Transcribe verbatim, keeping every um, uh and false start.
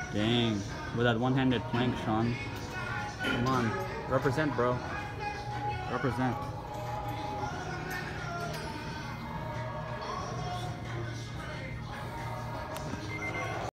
Dang. With that one-handed plank, Sean. Come on. Represent, bro. Represent.